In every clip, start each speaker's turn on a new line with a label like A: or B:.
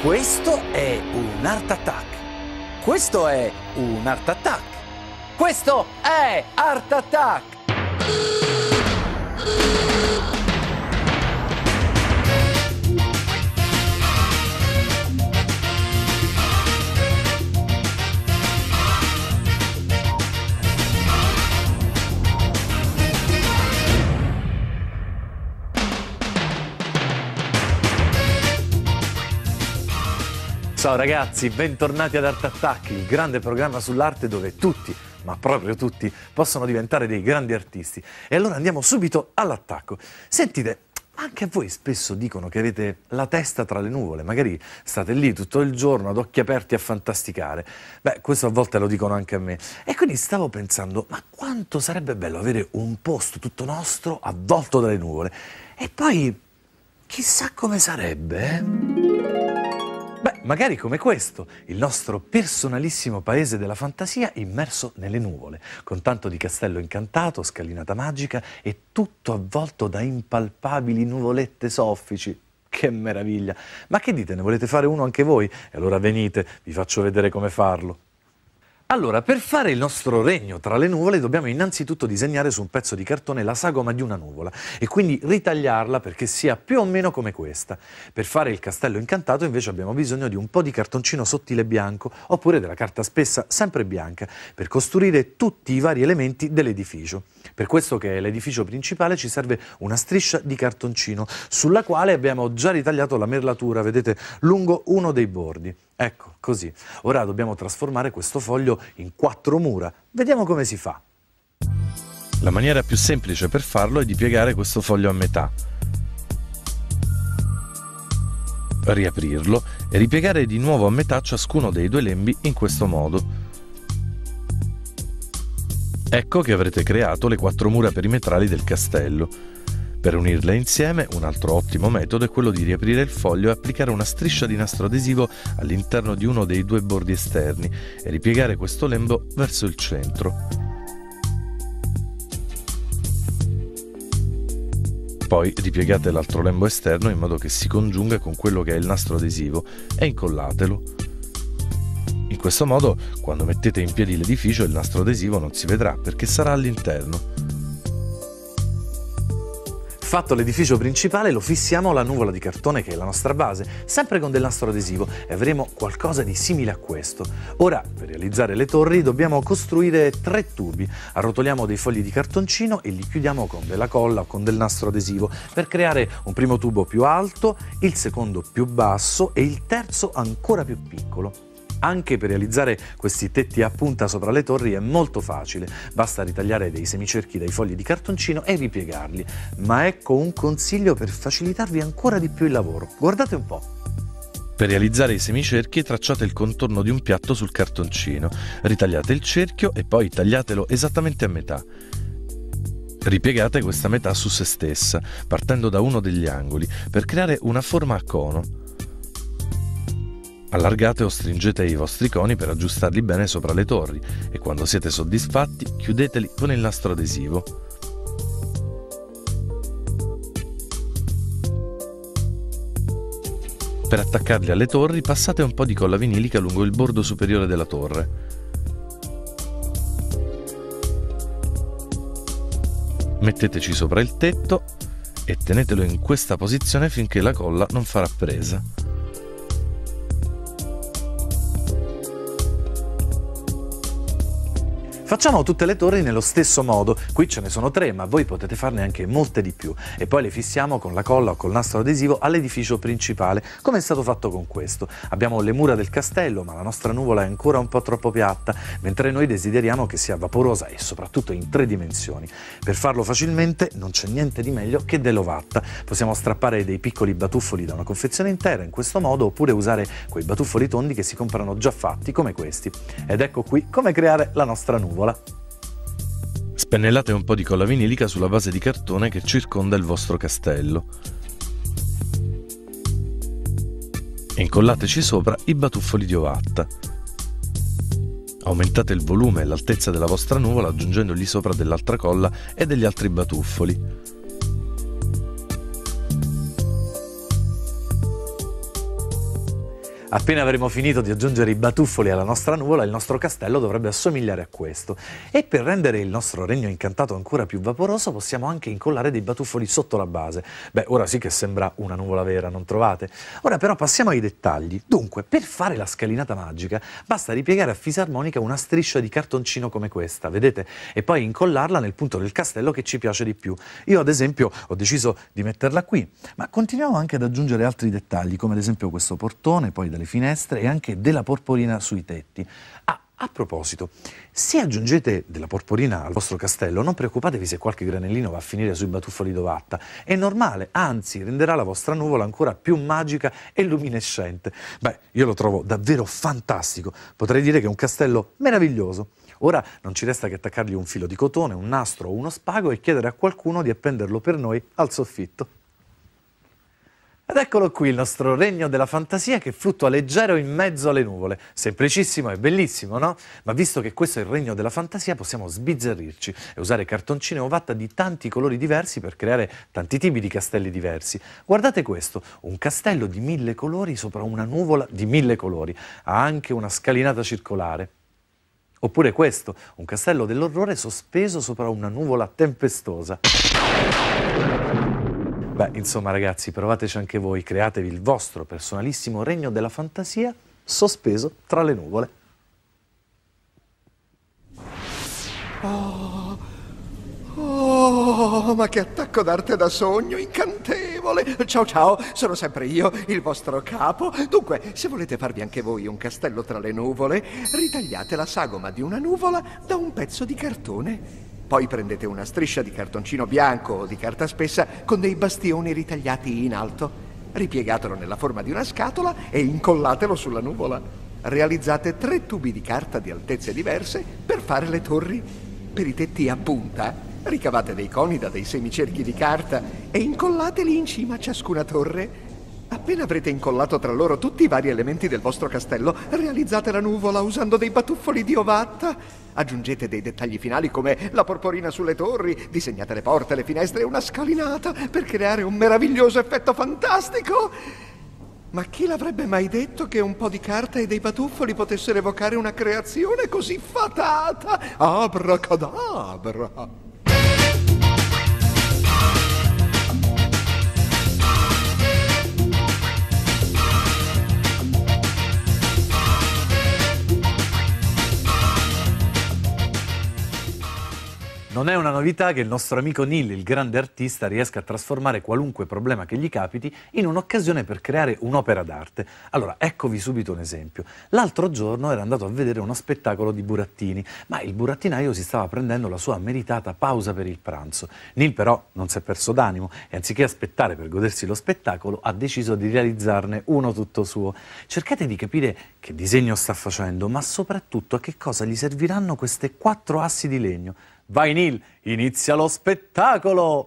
A: Questo è un Art Attack. Questo è un Art Attack. Questo è Art Attack. Ciao ragazzi, bentornati ad Art Attack, il grande programma sull'arte dove tutti, ma proprio tutti, possono diventare dei grandi artisti. E allora andiamo subito all'attacco. Sentite, anche a voi spesso dicono che avete la testa tra le nuvole, magari state lì tutto il giorno ad occhi aperti a fantasticare. Beh, questo a volte lo dicono anche a me. E quindi stavo pensando, ma quanto sarebbe bello avere un posto tutto nostro avvolto dalle nuvole. E poi, chissà come sarebbe, Beh, magari come questo, il nostro personalissimo paese della fantasia immerso nelle nuvole, con tanto di castello incantato, scalinata magica e tutto avvolto da impalpabili nuvolette soffici. Che meraviglia! Ma che dite, ne volete fare uno anche voi? E allora venite, vi faccio vedere come farlo. Allora, per fare il nostro regno tra le nuvole dobbiamo innanzitutto disegnare su un pezzo di cartone la sagoma di una nuvola e quindi ritagliarla perché sia più o meno come questa. Per fare il castello incantato invece abbiamo bisogno di un po' di cartoncino sottile bianco oppure della carta spessa sempre bianca per costruire tutti i vari elementi dell'edificio. Per questo che è l'edificio principale ci serve una striscia di cartoncino sulla quale abbiamo già ritagliato la merlatura, vedete, lungo uno dei bordi. Ecco, così. Ora dobbiamo trasformare questo foglio in 4 mura. Vediamo come si fa.
B: La maniera più semplice per farlo è di piegare questo foglio a metà, riaprirlo e ripiegare di nuovo a metà ciascuno dei 2 lembi in questo modo. Ecco che avrete creato le 4 mura perimetrali del castello. Per unirle insieme, un altro ottimo metodo è quello di riaprire il foglio e applicare una striscia di nastro adesivo all'interno di uno dei 2 bordi esterni e ripiegare questo lembo verso il centro. Poi ripiegate l'altro lembo esterno in modo che si congiunga con quello che è il nastro adesivo e incollatelo. In questo modo, quando mettete in piedi l'edificio, il nastro adesivo non si vedrà perché sarà all'interno.
A: Fatto l'edificio principale, lo fissiamo alla nuvola di cartone che è la nostra base, sempre con del nastro adesivo, e avremo qualcosa di simile a questo. Ora, per realizzare le torri, dobbiamo costruire 3 tubi. Arrotoliamo dei fogli di cartoncino e li chiudiamo con della colla o con del nastro adesivo per creare un primo tubo più alto, il secondo più basso e il terzo ancora più piccolo. Anche per realizzare questi tetti a punta sopra le torri è molto facile, basta ritagliare dei semicerchi dai fogli di cartoncino e ripiegarli. Ma ecco un consiglio per facilitarvi ancora di più il lavoro. Guardate un po'.
B: Per realizzare i semicerchi tracciate il contorno di un piatto sul cartoncino, ritagliate il cerchio e poi tagliatelo esattamente a metà. Ripiegate questa metà su se stessa, partendo da uno degli angoli, per creare una forma a cono. Allargate o stringete i vostri coni per aggiustarli bene sopra le torri e quando siete soddisfatti chiudeteli con il nastro adesivo. Per attaccarli alle torri passate un po' di colla vinilica lungo il bordo superiore della torre. Metteteci sopra il tetto e tenetelo in questa posizione finché la colla non farà presa.
A: Facciamo tutte le torri nello stesso modo, qui ce ne sono 3 ma voi potete farne anche molte di più e poi le fissiamo con la colla o col nastro adesivo all'edificio principale, come è stato fatto con questo. Abbiamo le mura del castello ma la nostra nuvola è ancora un po' troppo piatta, mentre noi desideriamo che sia vaporosa e soprattutto in 3 dimensioni. Per farlo facilmente non c'è niente di meglio che dell'ovatta. Possiamo strappare dei piccoli batuffoli da una confezione intera in questo modo oppure usare quei batuffoli tondi che si comprano già fatti come questi. Ed ecco qui come creare la nostra nuvola.
B: Spennellate un po' di colla vinilica sulla base di cartone che circonda il vostro castello. E incollateci sopra i batuffoli di ovatta. Aumentate il volume e l'altezza della vostra nuvola aggiungendogli sopra dell'altra colla e degli altri batuffoli.
A: Appena avremo finito di aggiungere i batuffoli alla nostra nuvola, il nostro castello dovrebbe assomigliare a questo. E per rendere il nostro regno incantato ancora più vaporoso, possiamo anche incollare dei batuffoli sotto la base. Beh, ora sì che sembra una nuvola vera, non trovate? Ora però passiamo ai dettagli. Dunque, per fare la scalinata magica, basta ripiegare a fisarmonica una striscia di cartoncino come questa, vedete? E poi incollarla nel punto del castello che ci piace di più. Io, ad esempio, ho deciso di metterla qui, ma continuiamo anche ad aggiungere altri dettagli, come ad esempio questo portone, poi delle finestre e anche della porporina sui tetti. A proposito, se aggiungete della porporina al vostro castello, non preoccupatevi se qualche granellino va a finire sui batuffoli d'ovatta. È normale, anzi, renderà la vostra nuvola ancora più magica e luminescente. Beh, io lo trovo davvero fantastico. Potrei dire che è un castello meraviglioso. Ora non ci resta che attaccargli un filo di cotone, un nastro o uno spago e chiedere a qualcuno di appenderlo per noi al soffitto. Ed eccolo qui il nostro regno della fantasia che fluttua leggero in mezzo alle nuvole. Semplicissimo e bellissimo, no? Ma visto che questo è il regno della fantasia, possiamo sbizzarrirci e usare cartoncino e ovatta di tanti colori diversi per creare tanti tipi di castelli diversi. Guardate questo, un castello di 1000 colori sopra una nuvola di 1000 colori. Ha anche una scalinata circolare. Oppure questo, un castello dell'orrore sospeso sopra una nuvola tempestosa. Beh, insomma ragazzi, provateci anche voi, createvi il vostro personalissimo regno della fantasia sospeso tra le nuvole.
C: Oh, ma che attacco d'arte da sogno, incantevole! Ciao ciao, sono sempre io, il vostro capo. Dunque, se volete farvi anche voi un castello tra le nuvole, ritagliate la sagoma di una nuvola da un pezzo di cartone. Poi prendete una striscia di cartoncino bianco o di carta spessa con dei bastioni ritagliati in alto. Ripiegatelo nella forma di una scatola e incollatelo sulla nuvola. Realizzate 3 tubi di carta di altezze diverse per fare le torri. Per i tetti a punta, ricavate dei coni da dei semicerchi di carta e incollateli in cima a ciascuna torre. Appena avrete incollato tra loro tutti i vari elementi del vostro castello, realizzate la nuvola usando dei batuffoli di ovatta. Aggiungete dei dettagli finali come la porporina sulle torri, disegnate le porte, le finestre e una scalinata per creare un meraviglioso effetto fantastico. Ma chi l'avrebbe mai detto che un po' di carta e dei batuffoli potessero evocare una creazione così fatata? Abracadabra!
A: Non è una novità che il nostro amico Neil, il grande artista, riesca a trasformare qualunque problema che gli capiti in un'occasione per creare un'opera d'arte. Allora, eccovi subito un esempio. L'altro giorno era andato a vedere uno spettacolo di burattini, ma il burattinaio si stava prendendo la sua meritata pausa per il pranzo. Neil però non si è perso d'animo e anziché aspettare per godersi lo spettacolo, ha deciso di realizzarne uno tutto suo. Cercate di capire che disegno sta facendo, ma soprattutto a che cosa gli serviranno queste 4 assi di legno. Vai Neil, inizia lo spettacolo!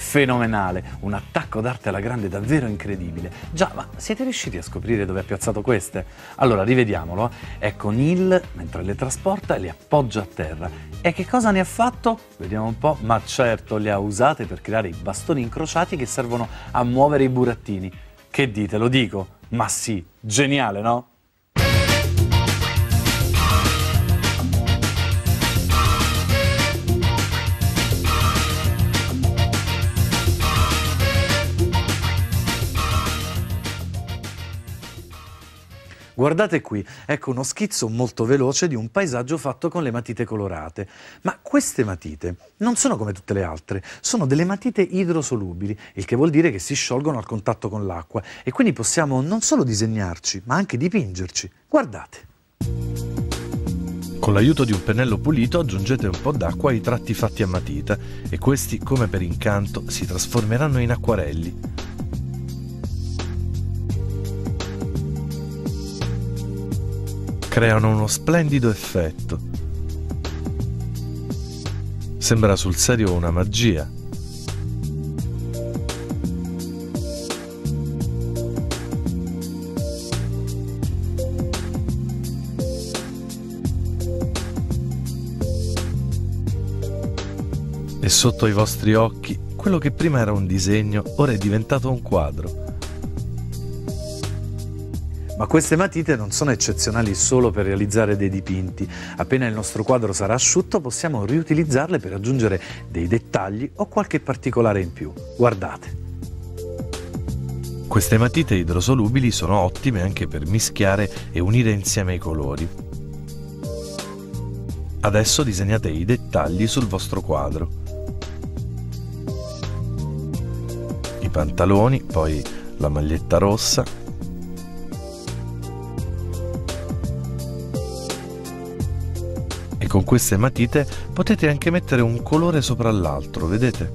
A: fenomenale, un attacco d'arte alla grande davvero incredibile. Già, ma siete riusciti a scoprire dove ha piazzato queste? Allora, rivediamolo. Ecco Neil mentre le trasporta e le appoggia a terra. E che cosa ne ha fatto? Vediamo un po'. Ma certo, le ha usate per creare i bastoni incrociati che servono a muovere i burattini. Che dite, lo dico? Ma sì, geniale, no? Guardate qui, ecco uno schizzo molto veloce di un paesaggio fatto con le matite colorate. Ma queste matite non sono come tutte le altre, sono delle matite idrosolubili, il che vuol dire che si sciolgono al contatto con l'acqua e quindi possiamo non solo disegnarci, ma anche dipingerci. Guardate.
B: Con l'aiuto di un pennello pulito aggiungete un po' d'acqua ai tratti fatti a matita e questi, come per incanto, si trasformeranno in acquarelli. Creano uno splendido effetto. Sembra sul serio una magia. E sotto i vostri occhi, quello che prima era un disegno, ora è diventato un quadro.
A: Ma queste matite non sono eccezionali solo per realizzare dei dipinti. Appena il nostro quadro sarà asciutto possiamo riutilizzarle per aggiungere dei dettagli o qualche particolare in più. Guardate.
B: Queste matite idrosolubili sono ottime anche per mischiare e unire insieme i colori. Adesso disegnate i dettagli sul vostro quadro. I pantaloni, poi la maglietta rossa. E con queste matite potete anche mettere un colore sopra l'altro, vedete?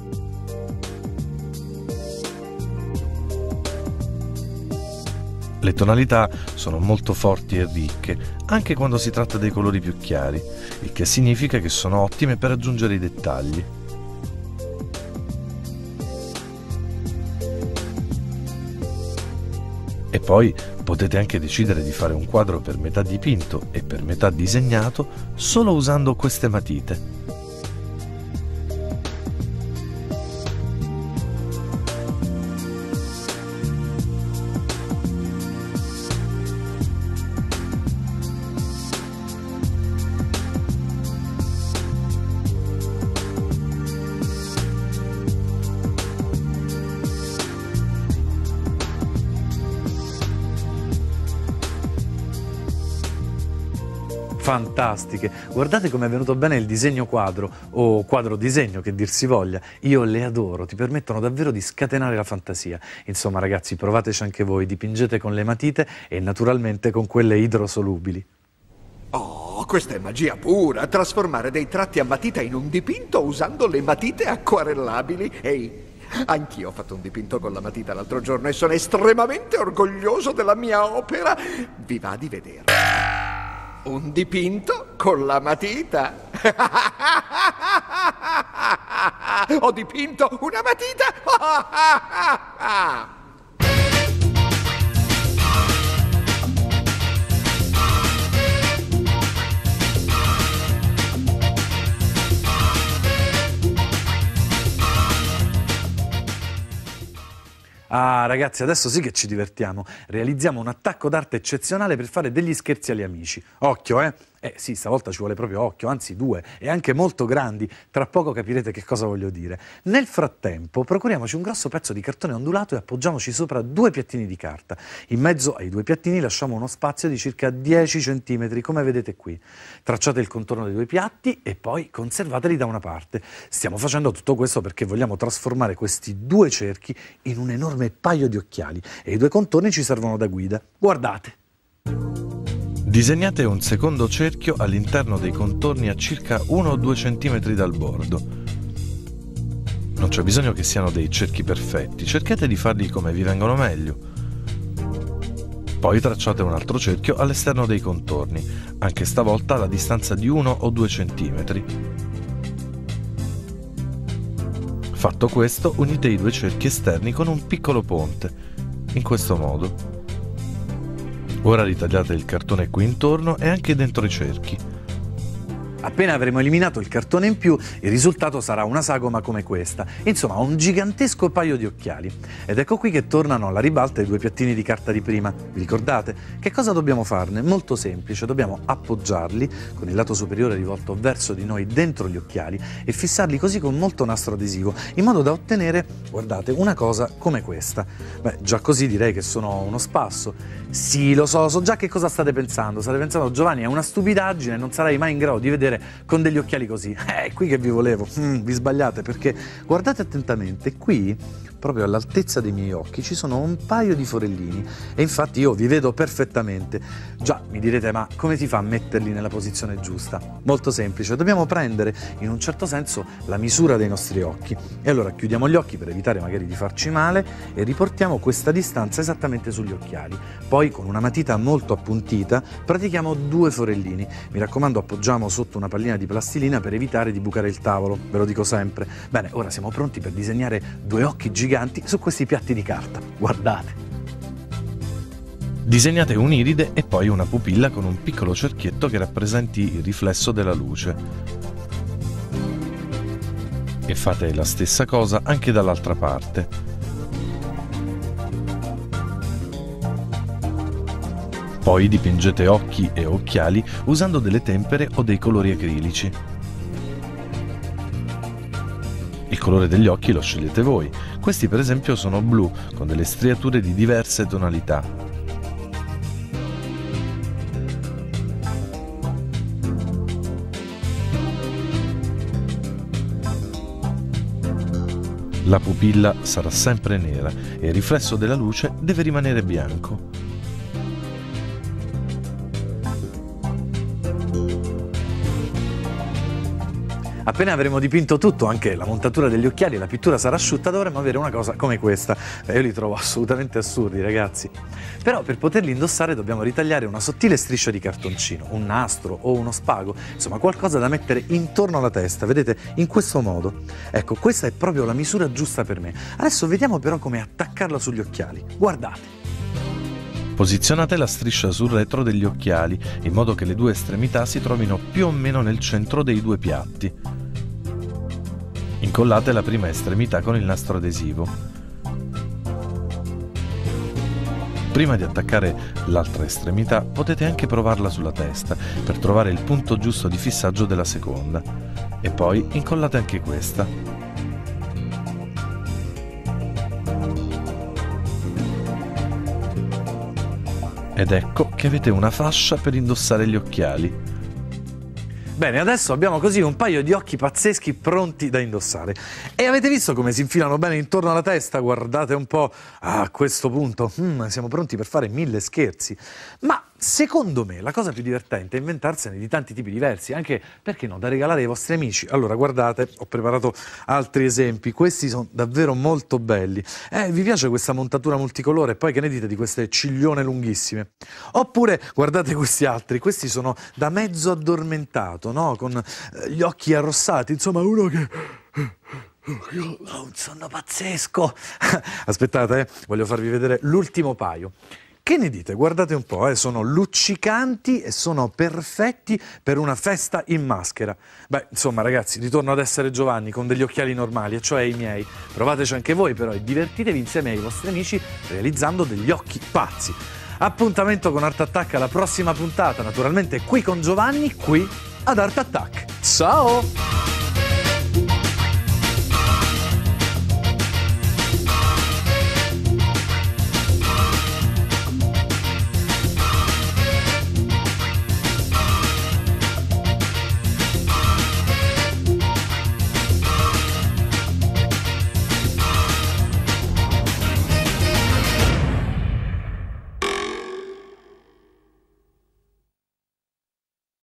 B: Le tonalità sono molto forti e ricche, anche quando si tratta dei colori più chiari, il che significa che sono ottime per aggiungere i dettagli. E poi potete anche decidere di fare un quadro per metà dipinto e per metà disegnato solo usando queste matite.
A: Fantastiche, guardate come è venuto bene il disegno quadro o quadro disegno che dir si voglia, io le adoro, ti permettono davvero di scatenare la fantasia. Insomma ragazzi, provateci anche voi, dipingete con le matite e naturalmente con quelle idrosolubili.
C: Oh, questa è magia pura, trasformare dei tratti a matita in un dipinto usando le matite acquarellabili. Ehi, anch'io ho fatto un dipinto con la matita l'altro giorno e sono estremamente orgoglioso della mia opera. Vi va di vedere? Un dipinto con la matita. Ho dipinto una matita.
A: Ah ragazzi, adesso sì che ci divertiamo. Realizziamo un attacco d'arte eccezionale per fare degli scherzi agli amici. Occhio, eh! Sì, stavolta ci vuole proprio occhio, anzi due, e anche molto grandi. Tra poco capirete che cosa voglio dire. Nel frattempo procuriamoci un grosso pezzo di cartone ondulato e appoggiamoci sopra due piattini di carta. In mezzo ai due piattini lasciamo uno spazio di circa 10 cm, come vedete qui. Tracciate il contorno dei due piatti e poi conservateli da una parte. Stiamo facendo tutto questo perché vogliamo trasformare questi due cerchi in un enorme paio di occhiali e i due contorni ci servono da guida. Guardate.
B: Disegnate un secondo cerchio all'interno dei contorni a circa 1 o 2 cm dal bordo. Non c'è bisogno che siano dei cerchi perfetti, cercate di farli come vi vengono meglio. Poi tracciate un altro cerchio all'esterno dei contorni, anche stavolta alla distanza di 1 o 2 cm. Fatto questo, unite i due cerchi esterni con un piccolo ponte, in questo modo. Ora ritagliate il cartone qui intorno e anche dentro i cerchi.
A: Appena avremo eliminato il cartone in più, il risultato sarà una sagoma come questa, insomma un gigantesco paio di occhiali. Ed ecco qui che tornano alla ribalta i due piattini di carta di prima. Vi ricordate? Che cosa dobbiamo farne? Molto semplice, dobbiamo appoggiarli con il lato superiore rivolto verso di noi dentro gli occhiali e fissarli così con molto nastro adesivo, in modo da ottenere, guardate, una cosa come questa. Beh, già così direi che sono uno spasso. Sì, lo so già che cosa state pensando. State pensando, Giovanni, è una stupidaggine, non sarai mai in grado di vedere con degli occhiali così. È qui che vi volevo. Vi sbagliate, perché guardate attentamente, qui, proprio all'altezza dei miei occhi, ci sono un paio di forellini e infatti io vi vedo perfettamente. Già, mi direte, ma come si fa a metterli nella posizione giusta? Molto semplice, dobbiamo prendere in un certo senso la misura dei nostri occhi e allora chiudiamo gli occhi per evitare magari di farci male e riportiamo questa distanza esattamente sugli occhiali. Poi con una matita molto appuntita pratichiamo 2 forellini. Mi raccomando, appoggiamo sotto una pallina di plastilina per evitare di bucare il tavolo, ve lo dico sempre. Bene, ora siamo pronti per disegnare 2 occhi giganti su questi piatti di carta. Guardate.
B: Disegnate un'iride e poi una pupilla con un piccolo cerchietto che rappresenti il riflesso della luce. E fate la stessa cosa anche dall'altra parte. Poi dipingete occhi e occhiali usando delle tempere o dei colori acrilici. Il colore degli occhi lo scegliete voi. Questi per esempio sono blu, con delle striature di diverse tonalità. La pupilla sarà sempre nera e il riflesso della luce deve rimanere bianco.
A: Appena avremo dipinto tutto, anche la montatura degli occhiali e la pittura sarà asciutta, dovremo avere una cosa come questa. Io li trovo assolutamente assurdi, ragazzi. Però per poterli indossare dobbiamo ritagliare una sottile striscia di cartoncino, un nastro o uno spago, insomma qualcosa da mettere intorno alla testa, vedete, in questo modo. Ecco, questa è proprio la misura giusta per me. Adesso vediamo però come attaccarla sugli occhiali. Guardate.
B: Posizionate la striscia sul retro degli occhiali, in modo che le due estremità si trovino più o meno nel centro dei due piatti. Incollate la prima estremità con il nastro adesivo. Prima di attaccare l'altra estremità potete anche provarla sulla testa per trovare il punto giusto di fissaggio della seconda. E poi incollate anche questa. Ed ecco che avete una fascia per indossare gli occhiali.
A: Bene, adesso abbiamo così un paio di occhi pazzeschi pronti da indossare. E avete visto come si infilano bene intorno alla testa? Guardate un po', a questo punto siamo pronti per fare 1000 scherzi. Ma secondo me la cosa più divertente è inventarsene di tanti tipi diversi, anche, perché no, da regalare ai vostri amici. Allora, guardate, ho preparato altri esempi, questi sono davvero molto belli. Vi piace questa montatura multicolore? Poi che ne dite di queste ciglione lunghissime? Oppure, guardate questi altri, questi sono da mezzo addormentato, no? Con gli occhi arrossati, insomma uno che... Io ho un sonno pazzesco. Aspettate, voglio farvi vedere l'ultimo paio. Che ne dite? Guardate un po', sono luccicanti e sono perfetti per una festa in maschera. Beh, insomma ragazzi, ritorno ad essere Giovanni con degli occhiali normali, e cioè i miei. Provateci anche voi però e divertitevi insieme ai vostri amici realizzando degli occhi pazzi. Appuntamento con Art Attack alla prossima puntata, naturalmente qui con Giovanni, qui ad Art Attack. Ciao!